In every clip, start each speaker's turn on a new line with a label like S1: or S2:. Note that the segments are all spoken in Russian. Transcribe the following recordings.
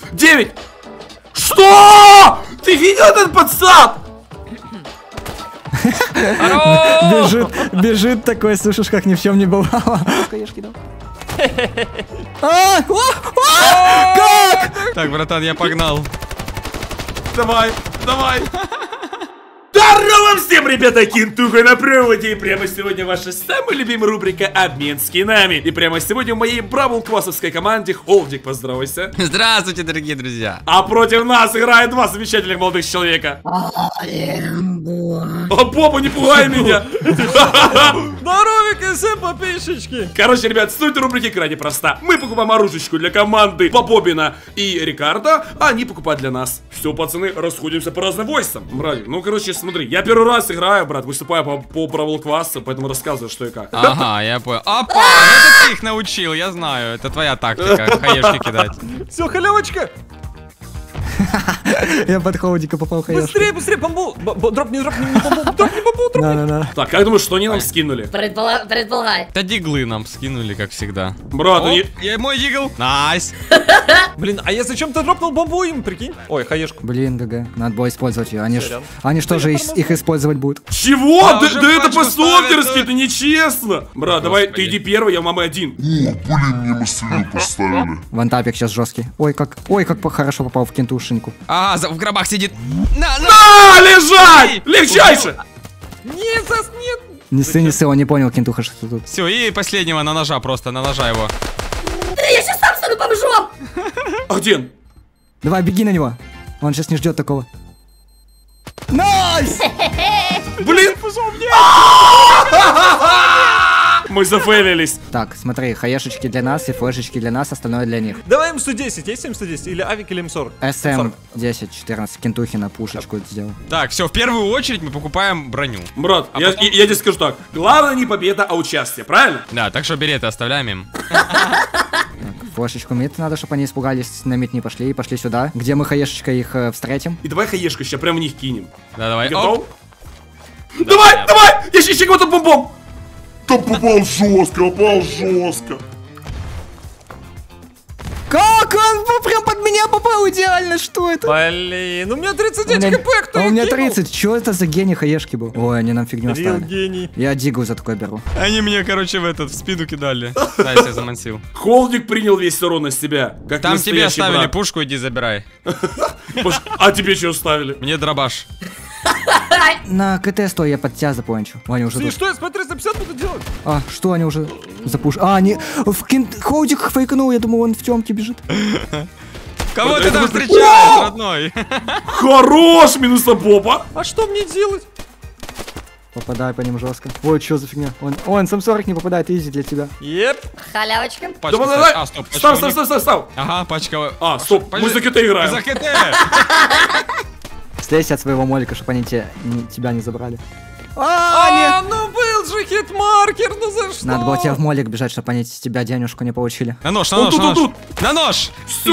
S1: 9. Что? Ты видел этот подсад?
S2: Бежит такой, слышишь, как ни в чем не бывало. Как?
S3: Так, братан, я погнал.
S1: Давай, давай. Здорово всем, ребята, Кентуха на проводе. И прямо сегодня ваша самая любимая рубрика «Обмен скинами». И прямо сегодня в моей бравл-классовской команде Холдик, поздоровайся.
S3: Здравствуйте, дорогие друзья.
S1: А против нас играет два замечательных молодых человека. А, Боба, не пугай меня.
S4: Здоровик, всем подписчики.
S1: Короче, ребят, суть рубрики крайне проста. Мы покупаем оружечку для команды Бобобина и Рикардо, а они покупают для нас. Все, пацаны, расходимся по разным войсам. Мрази, ну, короче, смотри, я первый раз играю, брат, выступаю по бравл-классу, поэтому рассказываю, что и как.
S3: Ага, я понял. Опа, это ты их научил, я знаю. Это твоя тактика, хаешки кидать.
S4: Все, халявочка.
S2: Я под Холдика попал, хаешку.
S4: Быстрее, быстрее, бамбу. Дроп, не бамбу, дроп.
S2: Да.
S1: Так, как думаешь, что они нам скинули?
S5: Предполагай.
S3: Да диглы нам скинули, как всегда.
S1: Брат, они...
S3: Я мой дигл. Найс.
S4: Блин, а я зачем-то дропнул бомбу им, прикинь? Ой, хаешку.
S2: Блин, ГГ, надо было использовать ее. Они
S4: Сорян.
S2: что же их использовать будут?
S1: Чего?
S3: А,
S1: Да
S3: уже
S1: это
S3: пачку
S1: по-софтерски,
S3: ставят,
S1: это нечестно. Брат, давай, ты
S3: Господи.
S1: иди первый, я мамы один.
S6: О, блин, мне массивную поставили.
S2: Вантапик сейчас жесткий. Ой, как хорошо попал в кентушеньку.
S3: Ага, в гробах сидит. На.
S1: А, лежать! Легчайше!
S4: Нет, нет.
S2: Не ссы, он не понял, кентуха, что тут.
S3: Все, и последнего на ножа просто, на ножа его.
S5: Да я сейчас сам стану бомжом!
S1: А где он?
S2: Давай, беги на него. Он сейчас не ждет такого. Найс!
S1: Блин! Мы зафейлились.
S2: Так, смотри, хаешечки для нас и флешечки для нас, остальное для них.
S4: Давай М110, есть М110? Или авик, или М40?
S2: СМ 10-14, кентухи пушечку сделал.
S3: Так, все, в первую очередь мы покупаем броню.
S1: Брат, я тебе скажу так. Главное не победа, а участие, правильно?
S3: Да, так что береты оставляем им.
S2: Флешечку мид надо, чтобы они испугались, на мид не пошли и пошли сюда, где мы хаешечкой их встретим.
S1: И давай хаешку сейчас прям в них кинем.
S3: Да, давай.
S1: Готов?
S3: Оп.
S1: Давай,
S3: Да,
S1: давай! Я еще кого-то бомбом!
S6: Да попал жестко.
S2: Как он прям под меня попал идеально, что это?
S4: Блин, у меня 39 хп, кто
S2: А у
S4: их
S2: меня
S4: кинул?
S2: 30, что это за гений хаешки был? Ой, они нам фигню
S4: Рил
S2: оставили.
S4: гений.
S2: Я дигл за такое беру.
S3: Они мне, короче, в спину кидали. Да, я себя замансил.
S1: Холдик принял весь урон на себя. Как
S3: Там тебе
S1: настоящий
S3: оставили
S1: брат.
S3: пушку, иди забирай.
S1: А тебе что оставили?
S3: Мне дробаш.
S2: На КТ стой, я под тебя запончу. Они уже
S4: Ты
S2: тут.
S4: что, я смотри, за 50 буду делать?
S2: А, что они уже запуш... А, они... Холдик фейкнул, я думал, он в темке бежит.
S3: Кого ты там встречаешь, родной?
S1: Хорош, минуса Боба.
S4: А что мне делать?
S2: Попадай по ним жестко. Ой, что за фигня? Он сам 40 не попадает, изи для тебя.
S4: Еп.
S5: Халявочка.
S3: Пачка,
S1: Давай, давай.
S3: а, стоп, пачка у них.
S1: Став.
S3: Ага, пачка.
S1: А, стоп, мы за КТ играем.
S3: За КТ.
S2: Слезь от своего молика, чтобы они тебя не забрали.
S4: А, ну был же хит-маркер, ну за что?
S2: Надо было тебе в молик бежать, чтобы они с тебя денежку не получили.
S3: На нож, на
S1: Он
S3: нож,
S1: тут,
S3: на
S1: он
S3: нож.
S1: тут.
S3: На нож.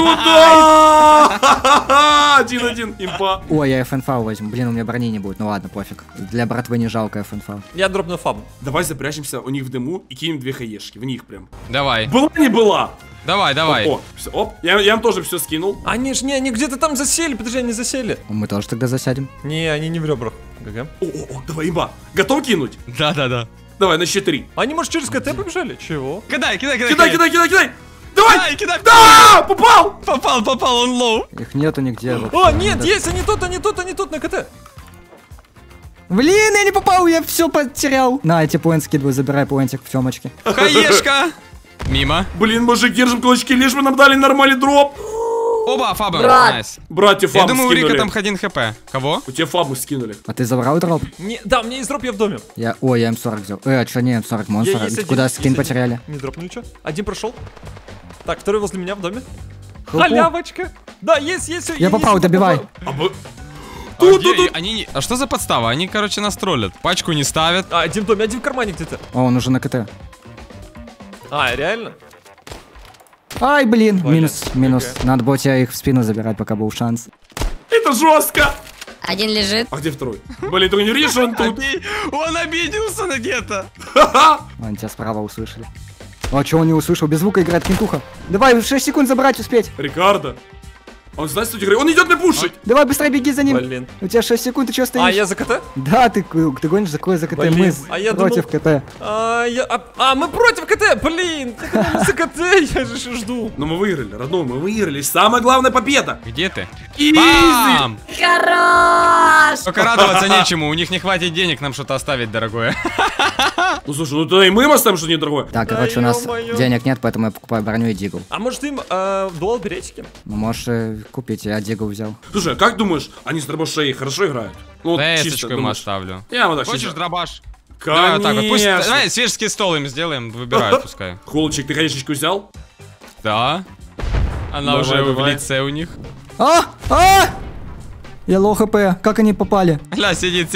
S1: Сюда! 1-1, импа.
S2: Ой, я ФНФ возьму. Блин, у меня брони не будет. Ну ладно, пофиг. Для братвы не жалко ФНФ.
S4: Я дропну фаб.
S1: Давай запрячемся у них в дыму и кинем две хаешки. В них прям.
S3: Давай,
S1: Была не была?
S3: давай, давай.
S1: О, всё, оп. Я им тоже все скинул.
S4: Они ж они где-то там засели, подожди, они засели.
S2: Мы тоже тогда засядем.
S4: Не, они не в ребрах. ГГ.
S1: О, давай, имба. Готов кинуть?
S3: Да, да, да.
S1: Давай, на счет 3.
S4: Они, может, через КТ побежали? Чего?
S3: Кидай, кидай, кидай.
S1: Кидай! Давай!
S3: Кидай, кидай.
S1: Да! Попал!
S3: Попал, он лоу.
S2: Их нету нигде. вообще.
S4: О, нет,
S2: Да.
S4: есть, они тут на КТ.
S2: Блин, я не попал, я все потерял. На, эти поинт скидываю, забирай поинтик в темочке.
S3: Хаешка. Мимо.
S1: Блин, мужик, держим кулачки, лишь бы нам дали нормальный дроп.
S3: Оба, фабы.
S5: Брат.
S3: Найс.
S1: Братья,
S3: Я
S1: фабу
S3: думаю, у
S1: скинули.
S3: Рика там 1 хп. Кого?
S1: У тебя фабу скинули.
S2: А ты забрал дроп?
S4: Не, да, у меня есть дроп, я в доме.
S2: Ой, я М40 взял. А что не М40, монстр?
S4: Есть один,
S2: Куда
S4: есть
S2: скин
S4: один.
S2: потеряли?
S4: Не дропнули, что? Один прошел. Так, второй возле меня в доме.
S2: Хлопу.
S4: Халявочка. Да, есть.
S2: Я попал, добивай.
S3: А что за подстава? Они, короче, нас троллят. Пачку не ставят.
S4: А, один в доме, один в кармане где-то.
S2: О, он уже на КТ.
S4: А, реально?
S2: Ай, блин,
S4: Блин,
S2: минус.
S4: ГГ.
S2: Надо было тебя их в спину забирать, пока был шанс.
S1: Это жестко.
S5: Один лежит.
S1: А где второй? Блин, ты не видишь, что он тут?
S3: Он обиделся на где-то.
S2: Они тебя справа услышали. А что он не услышал? Без звука играет кентуха. Давай, 6 секунд забрать успеть.
S1: Рикардо. Он знает суть игры. Он идет на пушить.
S2: Давай быстрее беги за ним.
S4: Блин.
S2: У тебя 6 секунд, ты что стоишь?
S4: А, я за КТ?
S2: Да, ты гонишь за КТ,
S4: Блин,
S2: мы
S4: а я
S2: против КТ.
S4: Мы против КТ, блин! Я думал, за КТ, я же еще жду.
S1: Но мы выиграли, родной, мы выиграли. Самая главная победа.
S3: Где ты?
S1: Изи.
S3: Бам!
S5: Хорош!
S3: Только радоваться нечему, у них не хватит денег нам что-то оставить, дорогое.
S1: Ну слушай, ну тогда и мы им оставим что-нибудь дорогое.
S2: Так, короче, у нас
S4: ё-моё.
S2: денег нет, поэтому я покупаю броню и дигл.
S4: А может им дуал беретики?
S2: Ну, можешь купить, я дигл взял.
S1: Слушай, а как думаешь, они с дробашей хорошо играют? Ну, вот чисто
S3: Эсочку ему
S1: думаешь.
S3: оставлю.
S1: Я вот так
S3: Хочешь
S1: чисто.
S3: дробаш? Давай вот так вот. Пусть,
S1: Конечно.
S3: давай свежский стол им сделаем, выбирают пускай.
S1: Холодчик, ты хаешечку взял?
S3: Да. Она
S1: Давай,
S3: уже в
S1: давай.
S3: лице у них.
S2: Я лоу хп, как они попали?
S3: Ля, сидит.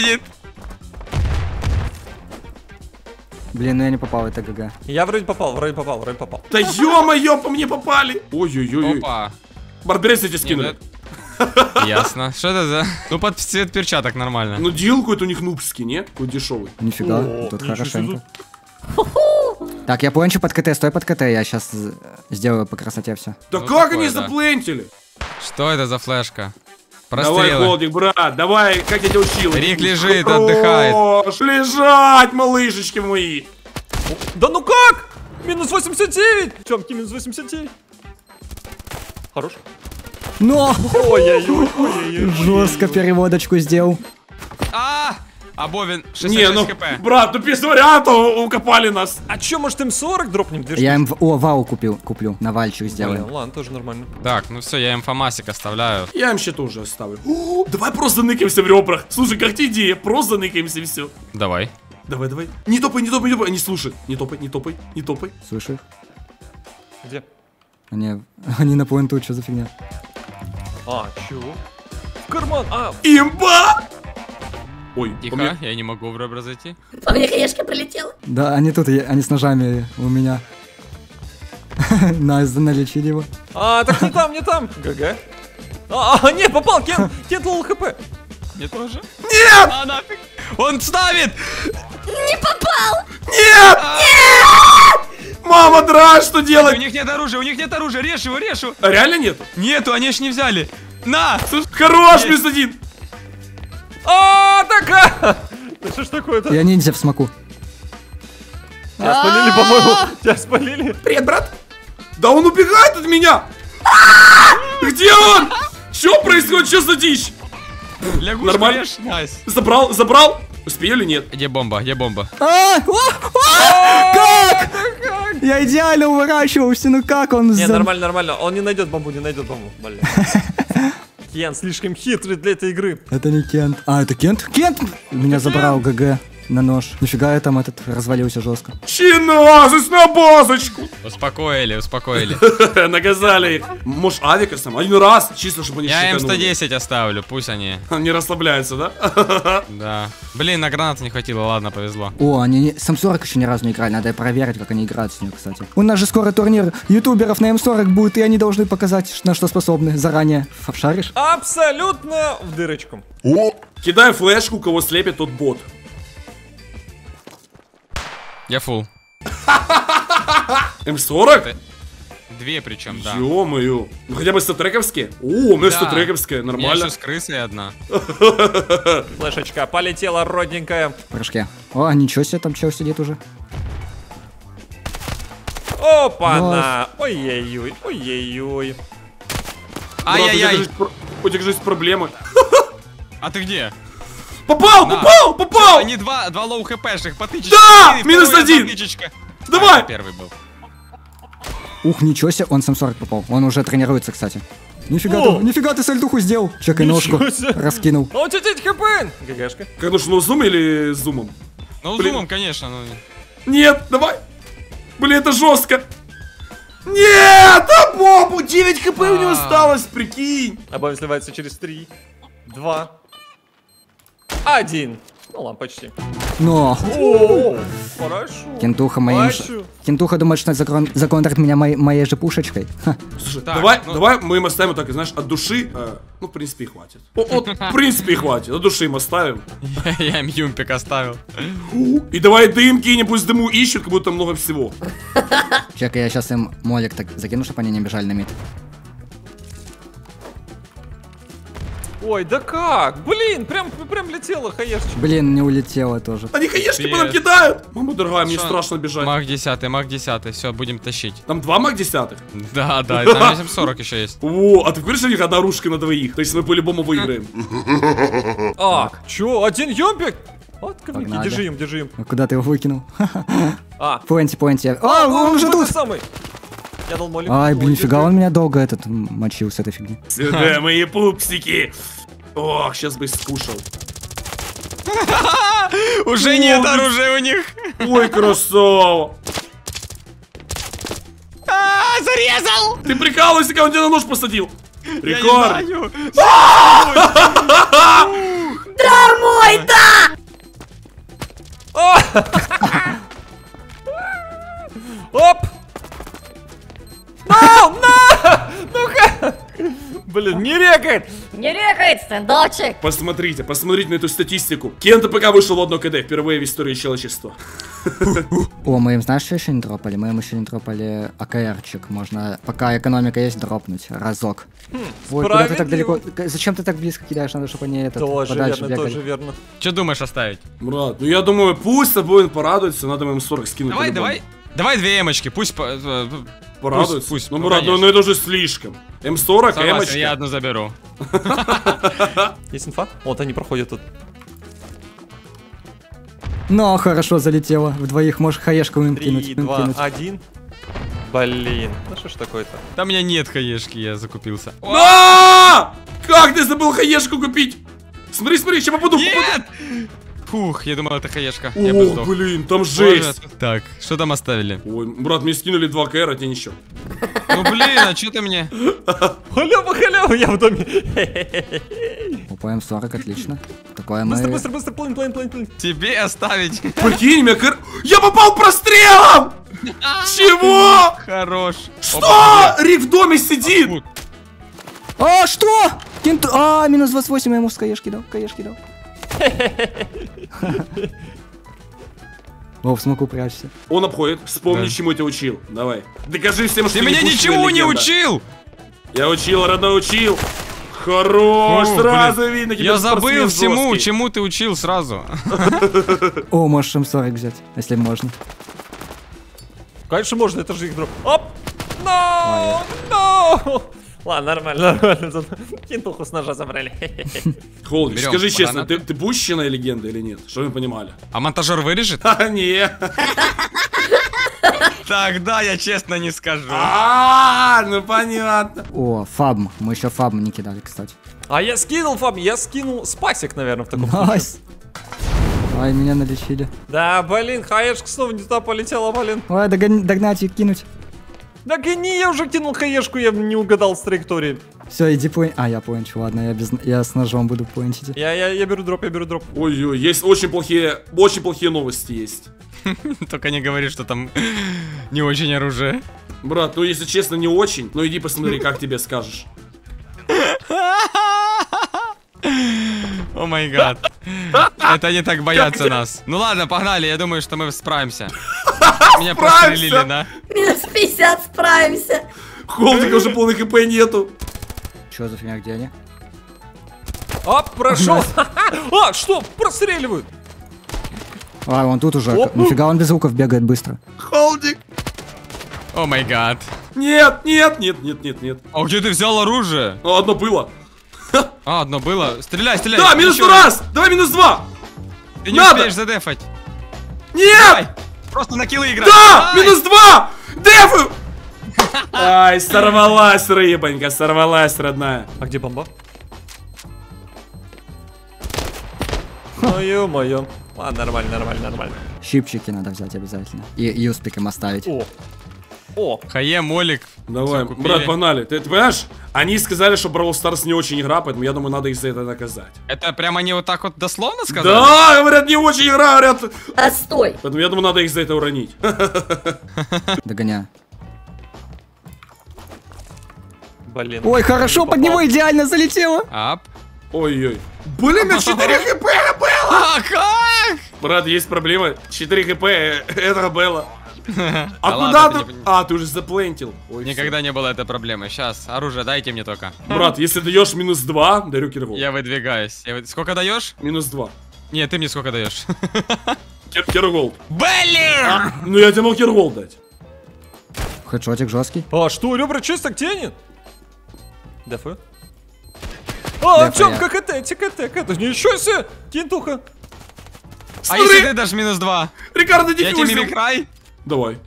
S2: Блин, ну я не попал, это ГГ.
S4: Я вроде попал.
S1: Да ё-моё, по мне попали. Ой-ой-ой.
S3: Опа.
S1: Барберес эти скинули.
S3: Ясно. Что это за... Ну, под цвет перчаток нормально.
S1: Ну, дил какой-то у них нубский, не? Какой дешевый.
S2: Нифига,
S4: О,
S2: тут
S4: ничего
S2: хорошенько. Так, я пончу под КТ, стой под КТ, я сейчас сделаю по красоте все.
S1: Да
S3: Ну,
S1: как
S3: такое,
S1: они
S3: да.
S1: заплентили?
S3: Что это за флешка?
S1: Давай,
S3: Прострелы.
S1: Холодик, брат, давай, как я тебя учил.
S3: Рик лежит, отдыхает.
S1: Хорош, лежать, малышечки мои.
S4: Да ну как? Минус 89! Тёмки, минус 89. Хорош.
S2: Но!
S4: Ой-ой-ой.
S2: Жестко переводочку сделал.
S3: А Бовин,
S1: Не,
S3: 66
S1: ну,
S3: хп.
S1: брат, ну без вариантов укопали нас.
S4: А чё, может М40 дропнем? Движки?
S2: Я им вау куплю, на вальчик сделаю.
S4: Блин, ладно, тоже нормально.
S3: Так, ну все, я им фамасик оставляю.
S1: Я им щит уже оставлю. О, давай просто ныкаемся в ребрах. Слушай, как тебе идея? Просто ныкаемся и все.
S3: Давай.
S1: Давай, давай. Не топай. Не слушай. Не топай.
S2: Слышь их?
S4: Где?
S2: Они на пленту, что за фигня?
S4: А, чё? В карман,
S1: Имба! Ой, по
S3: Тихо,
S1: мне.
S3: я не могу в ребра зайти.
S5: По мне хаешка прилетела.
S2: Да, они тут, они с ножами у меня. Найс, налечили его.
S4: так не там. ГГ. Нет, попал, Кент лол хп.
S3: Мне тоже?
S1: Нет!
S3: А, нафиг. Он ставит!
S5: Не попал!
S1: Нет! Мама, драж, что
S3: У
S1: делать?
S3: них нет оружия, режь его.
S1: А реально нет?
S3: Нету, они ж не взяли. На!
S1: Слушай, хорош, плюс один.
S4: Да что ж такое-то?
S2: Я ниндзя в смоку.
S4: Тебя спалили, по-моему. Тебя спалили.
S1: Привет, брат. Да он убегает от меня. Где он? Что происходит? Что за дичь?
S3: Лягушку
S1: Нормально.
S3: режь, найс.
S1: Забрал? Успею или нет?
S3: Где бомба?
S2: Как? Я идеально уворачивался, ну как он
S4: Не, нормально. Он не найдет бомбу. Блин. Кент слишком хитрый для этой игры.
S2: Это не Кент. А, это Кент? Кент! Меня забрал ГГ на нож. Нифига я там развалился жестко.
S1: Чиназис на базочку.
S3: Успокоили.
S1: Наказали их. Может, авика сам? Один раз, чисто, чтобы они
S3: Я им
S1: шиканули.
S3: 110 оставлю, пусть они.
S1: Не расслабляются, да?
S3: Да. Блин, на гранату не хватило, ладно, повезло.
S2: О, они с М40 еще ни разу не играли. Надо проверить, как они играют с ним, кстати. У нас же скоро турнир ютуберов на М40 будет, и они должны показать, на что способны заранее. Шаришь?
S4: Абсолютно в дырочку.
S6: О,
S1: Кидай флешку, кого слепит тот бот.
S3: Я фул.
S1: М40?
S3: Две причем, да.
S1: Ё-моё. Ну хотя бы статрековские. О, у меня
S3: Да.
S1: статрековская,
S3: У меня
S1: нормально.
S3: еще с крысой одна.
S4: Флешечка полетела родненькая.
S2: В прыжке. О, ничего себе, там чел сидит уже.
S4: Опа-на. Ой-ой-ой.
S3: Ай-яй-яй.
S1: У тебя же есть проблемы.
S3: А ты где?
S1: Попал!
S3: Они два лоу хпшных, потычечка.
S1: Да!
S3: И
S1: Минус
S3: второй
S1: один!
S3: потычечка.
S1: Давай!
S3: А, первый был.
S2: Ух, ничего себе, он с М40 попал. Он уже тренируется, кстати.
S4: О!
S2: Нифига ты сальтуху сделал. Чекай
S4: Ничего
S2: ножку.
S4: себе.
S2: Раскинул.
S4: А у тебя 9 хп. ГГшка.
S1: Как нужно, ну зум или с зумом?
S3: Ну,
S1: Блин.
S3: зумом, конечно. Ну...
S1: Нет, давай! Блин, это жестко! Нет! А Бобу! 9 хп у него осталось, прикинь!
S4: Обоим сливается через 3, 2, 1. Ну ладно, почти.
S2: Но.
S4: О, хорошо.
S2: Кентуха моим...
S4: Бачу.
S2: Кентуха думает, что законтрит меня моей же пушечкой. Ха.
S1: Слушай,
S3: Так,
S1: давай,
S3: ну-
S1: давай мы им оставим так, знаешь, от души. Ну, в принципе, и хватит. Вот, в принципе, и хватит. От души им оставим.
S3: Я им юмпик оставил.
S1: И давай дым кинем, пусть дыму ищут, как будто много всего.
S2: Чекай, я сейчас им молик так закину, чтобы они не бежали на мид.
S4: Ой, да как? Блин, прям летела хаешечка.
S2: Блин, не улетела тоже.
S1: Они хаешки по нам
S3: Привет.
S1: кидают. Мама дорогая, мне
S3: Шо?
S1: страшно бежать.
S3: Маг 10, все, будем тащить.
S1: Там 2 маг 10.
S3: Да, и там 840 еще есть.
S1: О, а ты говоришь, что у них одна оружка на двоих? То есть мы по-любому выиграем.
S4: А, чё, один ёмпик? Вот, говнюки,
S2: Погнали.
S4: держи им.
S2: А куда ты его выкинул?
S4: А,
S2: Пленти. О, он уже
S4: вот
S2: тут!
S4: ты самый. Я дал молик.
S2: Ай, блин,
S4: Ой,
S2: фига,
S4: держи.
S2: он меня долго мочил с этой фигни.
S1: Сюда, мои пупсики. Ох, сейчас бы скушал.
S3: Уже нет оружия у них.
S1: Ой, красава.
S3: Зарезал!
S1: Ты прикалываешься, когда он тебя на нож посадил?
S3: Я не
S1: Рикард.
S3: знаю.
S5: Мой, да!
S4: Оп! Ну-ка! Блин, не рекает!
S5: Не рекает, стендочек.
S1: Посмотрите на эту статистику. Кента ПК вышел в 1 КД впервые в истории человечества.
S2: О, мы им, знаешь, что еще не дропали? Мы им еще не дропали АКРчик. Можно, пока экономика есть, дропнуть разок. Ой, куда ты так
S4: справедливо.
S2: далеко? Зачем ты так близко кидаешь? Надо, чтобы они это
S4: Тоже
S2: подальше
S4: верно,
S2: бегали.
S4: тоже верно.
S3: Что думаешь оставить?
S1: Брат, ну я думаю, пусть тобой порадуется, надо им 40 скинуть. по-любому.
S3: Давай 2 эмочки, пусть
S1: Порадуется.
S3: пусть,
S1: Ну,
S3: ну,
S1: брат,
S3: конечно.
S1: ну это уже слишком. М40,
S3: Согласен,
S1: эмочка.
S3: я одну заберу.
S4: Есть инфа? Вот они проходят тут.
S2: Но хорошо залетело. Вдвоих можешь хаешку им
S4: 3,
S2: кинуть.
S4: 2, 1. Блин, ну что ж такое-то?
S3: Там у меня нет хаешки, я закупился.
S1: А! Как ты забыл хаешку купить? Смотри, сейчас попаду.
S3: Нет! Фух, я думал, это хаешка.
S1: О,
S3: Я бы сдох.
S1: блин, там
S3: Боже,
S1: жесть.
S3: Так, что там оставили?
S1: Ой, брат, мне скинули 2 КР, а тебе ничего.
S3: Ну блин, а что ты мне?
S4: Халява, я в доме.
S2: Опа, М40, отлично. Такое мы...
S4: Быстро, плейн.
S3: Тебе оставить.
S1: Прикинь, меня КР... Я попал прострелом! Чего?
S3: Хорош.
S1: Что? Рик в доме сидит!
S3: Вот.
S2: А, что? Кент... А, минус 28 я ему с хаешки дал. О, в смоку прячься.
S1: Он обходит. Вспомни,
S3: Да.
S1: чему я тебя учил. Давай. Докажи всем, что
S3: Ты меня
S1: не
S3: ничего не
S1: легенда.
S3: учил!
S1: Я учил, родной учил. Хорош,
S3: О,
S1: сразу
S3: блин.
S1: видно.
S3: Я забыл
S1: киберспортсмен
S3: всему,
S1: жесткий.
S3: чему ты учил сразу.
S2: О, можешь М40 взять, если можно.
S4: Конечно можно, это же их дроп. Оп! No! Ладно, нормально. Кинтуху с ножа забрали.
S1: Холдик,
S3: Берем
S1: скажи честно,
S3: бананы.
S1: ты пущенная легенда или нет? Что вы понимали?
S3: А монтажер вырежет?
S1: А, не.
S3: Тогда я честно не скажу.
S1: Ну понятно.
S2: О, фабм. Мы еще фабм не кидали, кстати.
S4: А я скинул, Фаб, я скинул спасик, наверное, в таком случае.
S2: Найс. Ай, меня налечили.
S4: Да, блин, хаешка снова не туда полетела, блин.
S2: Ой, догнать и кинуть.
S4: Да гони, я уже кинул хаешку, я не угадал с траекторией.
S2: Все, иди плейн. А, я плейнчу, ладно, я с ножом буду плейнчить.
S4: Я беру дроп.
S1: Ой-ой, есть очень плохие новости есть.
S3: Только не говори, что там не очень оружие.
S1: Брат, ну если честно, не очень. Ну иди посмотри, как тебе скажешь.
S3: О май гад. Это они так боятся нас. Ну ладно, погнали, я думаю, что мы справимся. Меня прострелили, да?
S5: Минус 50 справимся.
S1: Холдика уже полный ХП нету.
S2: Че за фигня, где они?
S4: Оп, прошел. А, что? Простреливают.
S2: А, он тут уже.
S4: Оп.
S2: Нафига он без звуков бегает быстро?
S1: Холдик.
S3: О май гад.
S1: Нет.
S3: А где ты взял оружие?
S1: Ну, одно было.
S3: А, одно было. Стреляй.
S1: Да, минус
S3: Еще
S1: раз. Давай минус 2.
S3: Ты не
S1: Надо.
S3: успеешь задефать.
S1: Нет.
S3: Просто на киллы играй.
S1: Да,
S3: Давай.
S1: минус 2. Дефу. Ай, сорвалась рыбонька, сорвалась, родная.
S4: А где бомба? Ну ё-моё. Ладно, нормально.
S2: Щипчики надо взять обязательно. И юспиком оставить.
S4: О,
S3: Хае, молик.
S1: Давай,
S3: Всё, купили.
S1: брат, погнали. Ты понимаешь, они сказали, что Brawl Stars не очень игра, поэтому я думаю, надо их за это наказать.
S3: Это прямо они вот так вот дословно сказали?
S1: Да, говорят, не очень игра, говорят.
S5: Отстой.
S1: Поэтому я думаю, надо их за это уронить.
S2: Догоняю.
S4: блин.
S2: Ой, хорошо,
S4: Не
S2: под него
S4: попал.
S2: идеально залетело.
S3: Ап.
S1: Ой-ой. Блин, на 4 хп было.
S3: А как?
S1: Брат, есть проблема. 4 хп, это было. А
S3: Да
S1: куда
S3: ладно,
S1: ты? А, ты уже заплентил. Ой,
S3: Никогда не было этой проблемы. Сейчас, оружие дайте мне только.
S1: всё. Брат, если даешь -2, дарю киргол.
S3: Я выдвигаюсь. Сколько даешь?
S1: -2.
S3: Нет, ты мне сколько даешь?
S1: Киргол.
S3: Блин!
S1: Ну я тебе мог киргол дать.
S2: Хедшотик жесткий.
S4: А, что, ребра честь так тянет? ДФ? А,
S2: ДФ,
S4: Тёмка, КТ, ничего себе! Кинтуха.
S3: А
S1: Смотри!
S3: если ты дашь -2?
S1: Рикардо,
S3: Я тебе
S1: дефьюзил.
S3: мимикрай?
S1: Давай.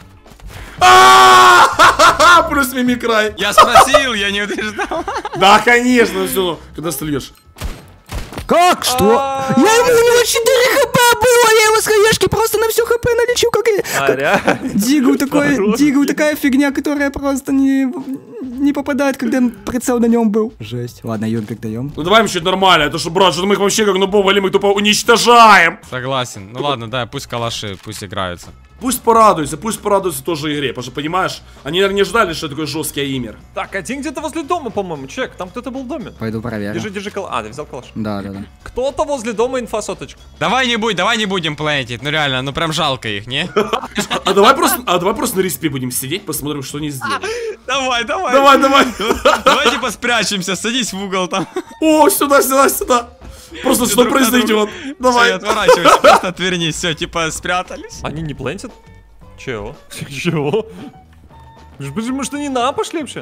S1: Плюс мимикрай.
S3: Я спросил, я не утверждал.
S1: Да, конечно, все. Когда стреляешь?
S2: Как? Что? Я ему, у него 4 хп было, я его с хаешки просто на всю хп налечу, как я...
S4: А, реально?
S2: Дигл такая фигня, которая просто не попадает, когда прицел на нем был. Жесть. Ладно, юнпик даем.
S1: Ну давай им чуть нормально, это что, брат, что мы их вообще как нубов валим, мы тупо уничтожаем.
S3: Согласен. Ну ладно, да, пусть калаши, пусть играются.
S1: Пусть порадуются тоже игре, потому что, понимаешь, они, наверное, не ждали, что такой жесткий аимер.
S4: Так, один где-то возле дома, по-моему, чек, там кто-то был в доме.
S2: Пойду проверю.
S4: Держи калаш. А, ты взял калаш.
S2: Да.
S4: Кто-то возле дома, инфа соточка.
S3: Давай не будем плентить, ну реально, ну прям жалко их, не?
S1: А давай просто на респе будем сидеть, посмотрим, что они сделают.
S3: Давай.
S1: Давай.
S3: Давайте поспрячемся, садись в угол там.
S1: О, сюда. Просто что
S3: Друг на друга.
S1: произойдет?
S3: Всё,
S1: Давай.
S3: я отворачиваюсь, просто отвернись, все, типа спрятались.
S4: Они не плентят? Чего? Чего? Может, они на пошли вообще?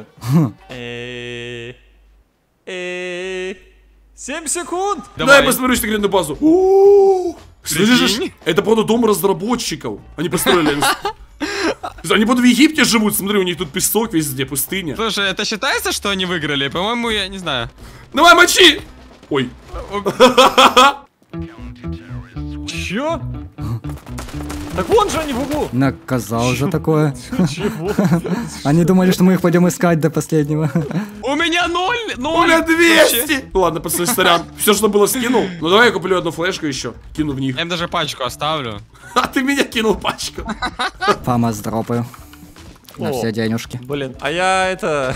S4: 7 секунд!
S1: Дай я посмотрю секретную базу. О, слышишь?
S3: Прикинь.
S1: Это, походу, дом разработчиков. Они построили. Они, походу, в Египте живут. Смотри, у них тут песок везде, пустыня.
S3: Слушай, это считается, что они выиграли? По-моему, я не знаю.
S1: Давай, мочи! Ой.
S4: Чё? Так вон же они в углу!
S2: Наказал за такое.
S4: Чего?
S2: Они думали, что мы их пойдем искать до последнего.
S3: У меня 0!
S1: У меня 200! Ладно, пацаны, сорян. Все, что было, скинул. Ну давай я куплю одну флешку еще. Кину в них.
S3: Я им даже пачку оставлю.
S1: А ты меня кинул пачку.
S2: Фамас дропаю. На
S4: О.
S2: все денежки.
S4: Блин, а я это...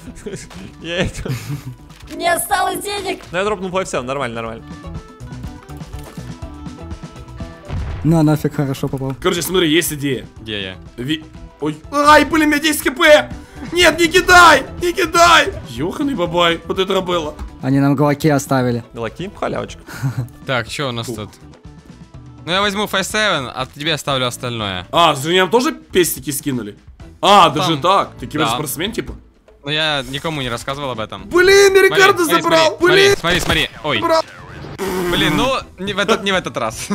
S5: Не осталось денег.
S4: Ну я дропнул по всем, нормально.
S2: На, нафиг хорошо попал.
S1: Короче, смотри, есть идея.
S3: Где я?
S1: Ой. Ай, блин, у меня 10 хп! Нет, не кидай! Ёханый бабай, вот это было.
S2: Они нам глоки оставили.
S4: Лаки, халявочка.
S3: Так, что у нас тут? Ну я возьму 5-7, а тебе оставлю остальное.
S1: А, за меня тоже пестики скинули? А, даже
S3: Там.
S1: так? Ты
S3: Да.
S1: киберспортсмен, типа?
S3: Но я никому не рассказывал об этом.
S1: Блин, Рикардо забрал! Блин!
S3: Смотри. Ой.
S1: Забрал.
S3: Блин, ну, не в этот раз.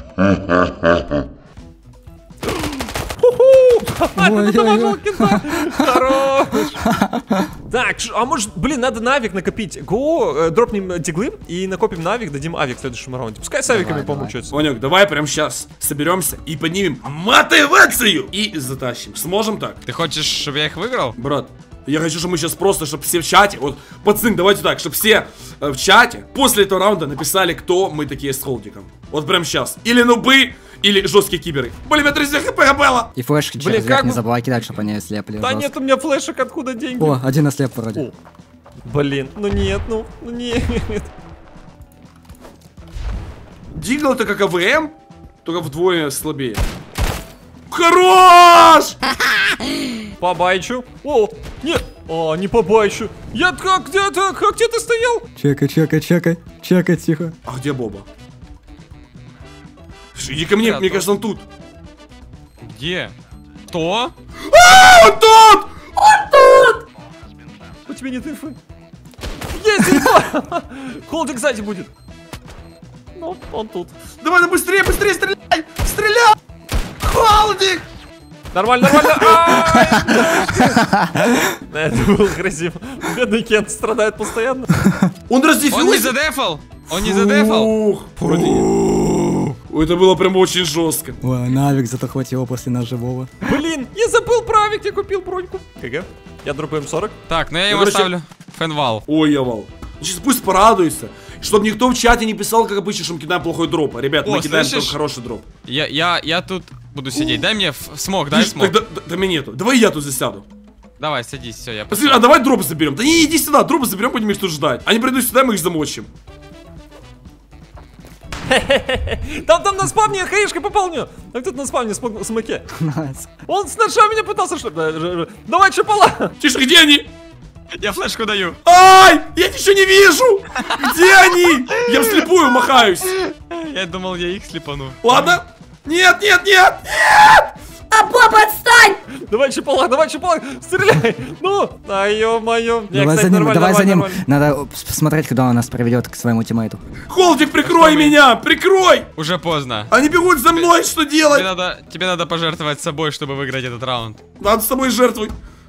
S2: Ой-ой-ой.
S4: Хорош! Так, а может, блин, надо на авик накопить. Го, дропнем диглы и накопим на авик, дадим авик в следующем раунде. Пускай с авиками
S2: Давай.
S4: помучаются.
S1: Ванек, давай прямо сейчас соберемся и поднимем мотивацию и затащим. Сможем так?
S3: Ты хочешь, чтобы я их выиграл?
S1: Брат, я хочу, чтобы мы сейчас просто, чтобы все в чате, вот, пацаны, давайте так, чтобы все в чате после этого раунда написали, кто мы такие с холдиком. Вот прямо сейчас. Или нубы, или жесткие киберы. Блин, у меня 30 хп было.
S2: И флешки
S4: Блин,
S2: через верх
S4: как
S2: не
S4: вы-
S2: забывай кидать, чтобы они ослепли.
S4: Да
S2: жестко.
S4: нет у меня флешек, откуда деньги?
S2: О, один ослеп вроде.
S4: О. Блин, ну нет.
S1: Дигл это как АВМ, только вдвое слабее. Хорош!
S4: По байчу. О, нет. О, не по байчу. Я как где ты стоял?
S2: Чекай, тихо.
S1: А где Боба? Иди ко мне,
S3: Я
S1: мне
S3: тут.
S1: кажется, он тут.
S3: Где? Кто?
S1: Он тут!
S4: У тебя нет инфы. Есть инфа! Холдик сзади будет. Ну, он тут.
S1: Давай, быстрее, стреляй! Стреляй! Холдик!
S4: Нормально. Ай! Это был красиво. Бедный Кент страдает постоянно.
S1: Он
S3: Он не
S1: раздефился!
S3: задефал! Он не задефал!
S1: Ух, вроде нет. Это было прям очень жестко.
S2: Ой, навик зато хватило после нас живого.
S4: Блин, я забыл про авик, я купил броньку. КГ. Я дропаю М40.
S3: Так, ну я им
S1: короче-
S3: оставлю фенвал.
S1: Ой, Явал. Сейчас пусть порадуется. Чтобы никто в чате не писал, как обычно, что мы кидаем плохой дроп. Ребят, мы
S3: О,
S1: кидаем
S3: слышишь?
S1: только хороший дроп.
S3: Я тут буду сидеть. Дай мне смог, дай смог.
S1: Да меня нету. Давай я тут засяду.
S3: Давай, садись, все, я
S1: А давай дропы заберем. Да не, иди сюда, дропы заберем, будем их тут ждать. Они придут сюда, мы их замочим.
S4: Там на спавне хаешкой попал в нее. Там кто-то на спавне смоке.
S2: Найс.
S4: Он с ножа меня пытался, что... Давай, чапала.
S1: Тише, где они?
S3: Я флешку даю.
S1: Ай! Я ничего не вижу! Где они? Я вслепую махаюсь.
S3: Я думал, я их слепану.
S1: Ладно? Нет!
S5: А, папа, отстань!
S4: Давай, чапала, стреляй. Ну, ё-моё. Не,
S2: Давай
S4: кстати,
S2: за ним,
S4: нормально,
S2: давай за ним.
S4: нормально.
S2: Надо посмотреть, куда он нас приведет к своему тиммейту.
S1: Холдик, прикрой меня! Прикрой!
S3: Уже поздно.
S1: Они бегут за мной, что делать?
S3: Тебе надо пожертвовать собой, чтобы выиграть этот раунд.
S1: Надо с собой жертвовать.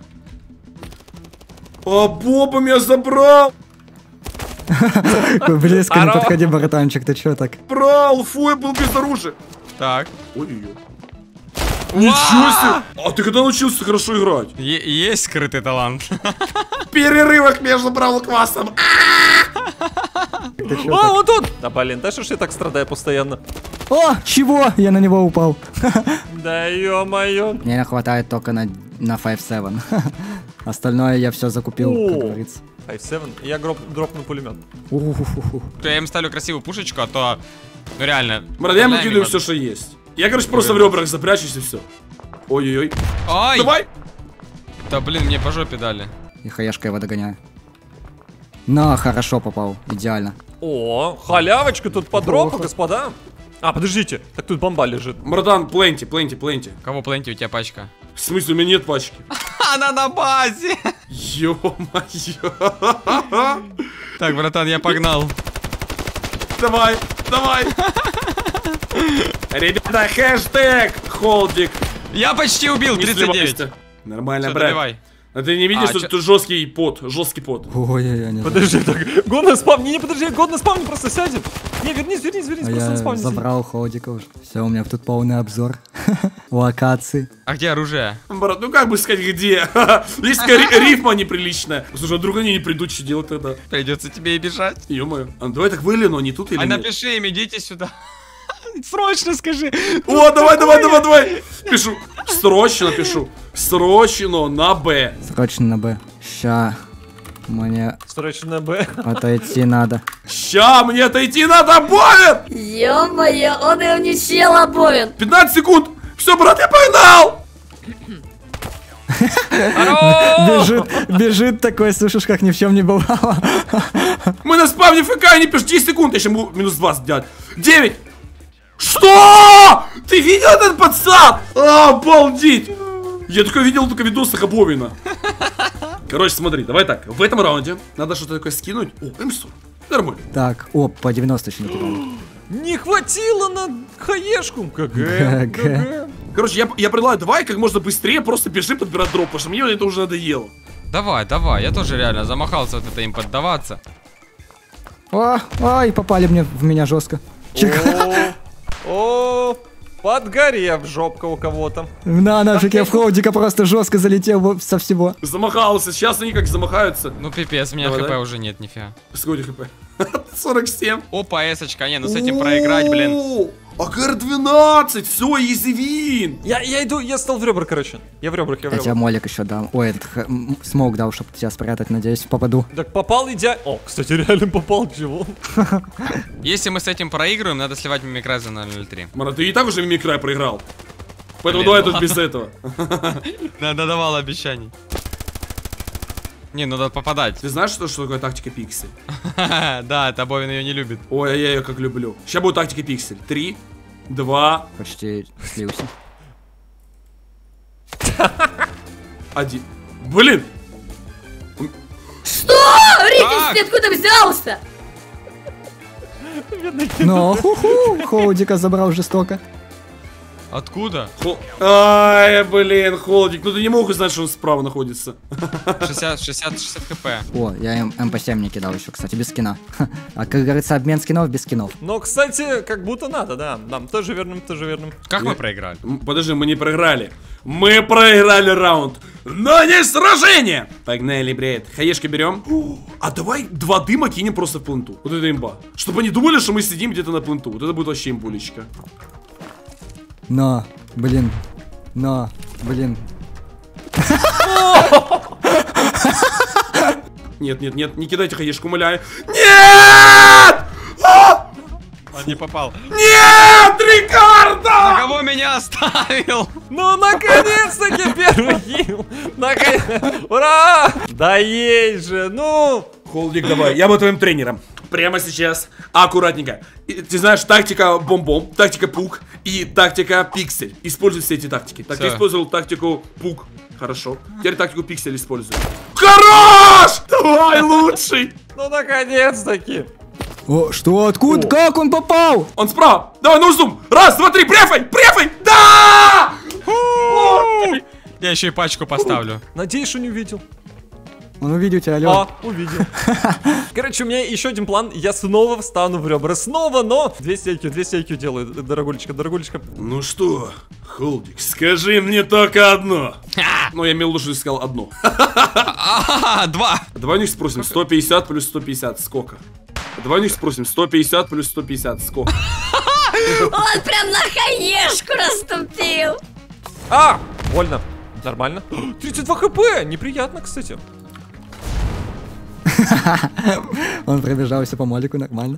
S1: А Боба меня забрал!
S2: Близко не
S4: Здорово.
S2: подходи, братанчик, ты чё так?
S1: Брал! Фу, я был без оружия.
S3: Так.
S1: Ой-ой-ой. Ничего себе! А ты когда научился хорошо играть?
S3: Есть скрытый талант.
S1: Перерывок между Бравл классом.
S2: Ты чё
S4: А,
S2: так?
S4: вот тут. Да, блин, да что ж я так страдаю постоянно?
S2: О, чего? Я на него упал.
S4: Да ё-моё.
S2: Мне хватает только на 5-7. Остальное я все закупил, как
S4: О.
S2: говорится.
S4: 5-7, я дропну пулемет.
S2: Уху-ху-ху.
S3: Я им ставлю красивую пушечку, а то... Ну реально.
S1: Брат, я ему
S3: стреляем
S1: кидаю
S3: мимо.
S1: все, что есть. Я, короче, просто в ребрах запрячусь и все. Ой-ой-ой.
S3: Ай!
S1: Давай!
S3: Да блин, мне по жопе дали.
S2: И хаешкой его догоняю. На, хорошо попал. Идеально.
S4: О, халявочка тут по дропу, господа. А, подождите, так тут бомба лежит.
S1: Братан, пленти.
S3: Кого пленти, у тебя пачка?
S1: В смысле, у меня нет пачки.
S3: Она на базе!
S1: Ё-моё.
S3: Так, братан, я погнал.
S1: Давай. Ребята, хэштег Холдик.
S3: Я почти убил,
S1: Не
S3: 39.
S1: сливайся. Нормально,
S3: Всё,
S1: брат.
S3: доливай.
S1: А ты не видишь,
S3: А,
S1: что
S3: чё-
S1: тут жесткий пот?
S2: Ой, я не знаю.
S4: Подожди, так, год на спавне, не, подожди, год на спавне просто сядет. Не, вернись,
S2: А
S4: просто на
S2: я
S4: спавне сидит.
S2: забрал холдика уже. Все, у меня тут полный обзор локации.
S3: А где оружие?
S1: Брат, ну как бы сказать, где? Есть рифма неприличная. Слушай, а вдруг они не придут, что делать тогда?
S3: Придется тебе и бежать.
S1: Ё-моё. А давай так выгляну, они тут или
S3: А
S1: нет?
S3: напиши им, идите сюда. Срочно скажи.
S1: О, давай. Пишу. Срочно пишу. Срочно на Б.
S2: Срочно на Б. Ща. Мне
S4: Срочно Б.
S2: отойти надо.
S1: Ща, мне отойти надо, Бовин!
S5: Ё-моё, он и мне чела Бовин.
S1: 15 секунд. Все, брат, я погнал!
S2: Бежит такой, слышишь, как ни в чем не бывало.
S1: Мы на спавне ФК, не пишешь 10 секунд, я сейчас могу минус 20 делать. 9. Что? Ты видел этот пацан? Обалдеть! Я только видел только в видосах Бовина. Короче, смотри, давай так. В этом раунде надо что-то такое скинуть. О, М100. Нормально.
S2: Так, о, по 90 еще накидали.
S4: Не хватило на хаешку. ГГ.
S1: Короче, я предлагаю, давай как можно быстрее просто бежи подбирать дроп, потому что мне это уже надоело.
S3: Давай, я тоже реально замахался вот это им поддаваться.
S2: Ой, попали в меня жестко.
S4: О, подгорев жопка у кого-то.
S2: На, нафиг, я в холдика просто жестко залетел со всего.
S1: Замахался, сейчас они как замахаются.
S3: Ну пипец, у меня
S1: Давай,
S3: хп
S1: да?
S3: уже нет, нифига.
S1: Сколько хп? 47.
S3: Опа, эсочка, не, ну с этим проиграть, блин.
S1: О, АКР-12, все, easy win.
S4: Я иду, я стал в ребра, короче. Я в ребрах.
S2: Я тебе молик еще дам. Ой, этот смог дал, чтобы тебя спрятать, надеюсь, попаду.
S4: Так попал идеально. О, кстати, реально попал, чего?
S3: Если мы с этим проигрываем, надо сливать мимикрай за 0.03.
S1: Марат, ты и так уже мимикрай проиграл. Поэтому
S3: Блин,
S1: давай
S3: ну
S1: тут без этого.
S3: Надо давал обещаний. Не, надо попадать.
S1: Ты знаешь, что такое тактика пиксель?
S3: Да, это Бовин ее не любит.
S1: Ой, а я ее как люблю. Сейчас будет тактика пиксель. 3, 2,
S2: Почти слился.
S1: 1. Блин!
S5: Что? Рифис, ты откуда взялся?
S2: Ну, ху-ху, холдика забрал жестоко.
S3: Откуда?
S1: Ай, блин, Холдик, ну ты не мог узнать, что он справа находится.
S3: 60 хп.
S2: О, я им МП7 не кидал еще, кстати, без скина. А как говорится, обмен скинов без скинов.
S4: Но, кстати, как будто надо, да. Нам тоже верным.
S3: Как мы проиграли?
S1: Подожди, мы не проиграли. Мы проиграли раунд, но не сражение. Погнали, бред. Хаешки берем. А давай 2 дыма кинем просто в пленту. Вот это имба. Чтобы они думали, что мы сидим где-то на пленту. Вот это будет вообще имбулечка.
S2: Но, блин.
S1: Нет, не кидайте хаешку, умоляю. Нет!
S3: Он не попал.
S1: Нет, Рикардо!
S3: Кого меня оставил?
S4: Ну, наконец-таки первый хил. Ура! Да есть же, ну.
S1: Холдик, давай, я буду твоим тренером. Прямо сейчас, аккуратненько. Ты знаешь, тактика бомбом, тактика пук и тактика пиксель. Используй все эти тактики. Так, я использовал тактику пук. Хорошо. Теперь тактику пиксель использую. Хорош! Давай, лучший!
S4: Ну, наконец-таки.
S2: О, что, откуда, как он попал?
S1: Он справа. Давай, ну зум. Раз, два, три, префай, префай. Да!
S3: Я еще и пачку поставлю.
S4: Надеюсь, что не увидел.
S2: Он увидел тебя, Алён.
S4: Увидел. Короче, у меня еще один план. Я снова встану в ребра. Снова, но 200 IQ делаю, дорогулечка.
S1: Ну что, Холдик, скажи мне только одно. Ну, я имел в виду, что сказал одно.
S3: Два.
S1: Давай у них спросим, 150 плюс 150, сколько? Давай у них спросим, 150 плюс 150, сколько?
S5: Он прям на хаешку расступил.
S4: Больно. Нормально. 32 хп. Неприятно, кстати.
S2: Он пробежался по молику, нормально.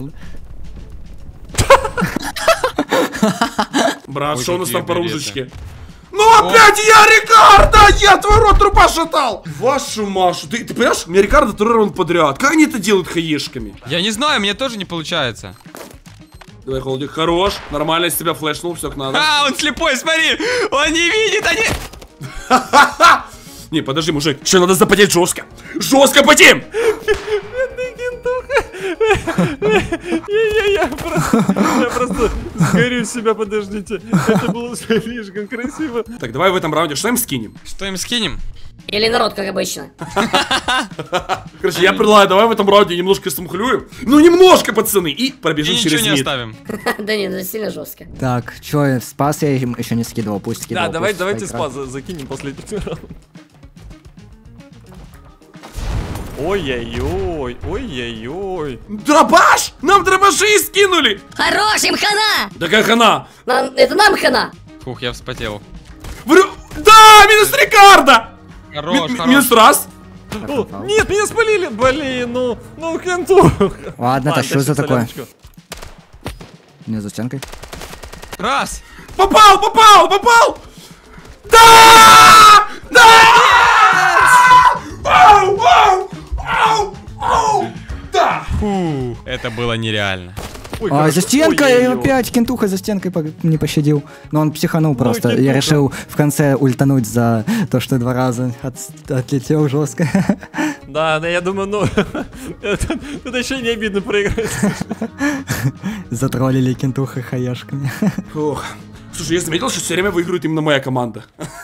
S1: Брат,
S3: Ой,
S1: что у нас
S3: какие
S1: там по
S3: билеты.
S1: ружечке? Ну опять я, Рикардо! Я твой рот труба шатал! Вашу Машу, ты понимаешь, мне Рикардо второй раунд подряд. Как они это делают хаешками?
S3: Я не знаю, мне тоже не получается.
S1: Давай, Холдик, хорош. Нормально, из тебя флешнул, все как надо.
S3: Он слепой, смотри! Он не видит, они...
S1: Не, подожди, мужик, еще надо запотеть жестко. Жестко потим!
S4: Я просто сгорю себя, подождите. Это было слишком красиво.
S1: Так, давай в этом раунде что им скинем?
S3: Что им скинем?
S5: Или народ, как обычно.
S1: Короче, я предлагаю, давай в этом раунде немножко смухлюем. Ну, немножко, пацаны, и
S3: И
S1: пробежим
S3: ничего
S1: через
S3: не
S1: мид.
S3: оставим.
S5: Да нет, это сильно жестко.
S2: Так, чё, спас я им еще не скидывал, пусть скидывал.
S4: Да,
S2: пусть
S4: давайте
S2: поиграл.
S4: спас закинем последний раунд. Ой-ой-ой.
S1: Дробаш! Нам дробаши скинули!
S5: Хорош, им хана!
S1: Да как она?
S5: Это нам хана!
S3: Фух, я вспотел.
S1: Да, минус Рикардо!
S3: Хорош,
S1: Минус
S3: хорош.
S1: раз.
S4: Нет, меня спалили! Блин, ну кенту.
S2: Ладно, это что за такое?
S4: соляночку.
S2: Не за стенкой.
S3: Раз.
S1: Попал! Да! Ау! Да!
S3: Фу, это было нереально.
S4: Ой,
S2: А,
S4: хорошо.
S2: за стенкой
S4: Ой-ой-ой.
S2: опять, кентуха за стенкой не пощадил. Но он психанул просто. Я
S4: кентуха.
S2: решил в конце ультануть за то, что 2 раза отлетел жестко.
S4: Да, я думаю, тут еще не обидно проиграть.
S2: Затроллили кентуха хаяшками.
S1: Ох. Слушай, я заметил, что все время выигрывает именно моя команда.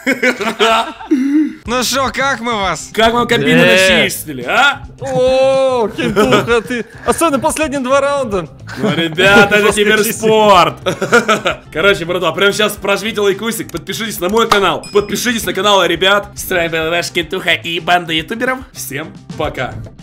S3: Ну шо, как мы вас?
S1: Как вам кабину начистили, а?
S4: О, кентуха, ты. Особенно последние 2 раунда.
S1: Ну, ребята, это киберспорт. Короче, братва, прямо сейчас прожмите лайкусик, подпишитесь на мой канал, подпишитесь на канал ребят. С вами был ваш Кентуха и банда ютуберов. Всем пока.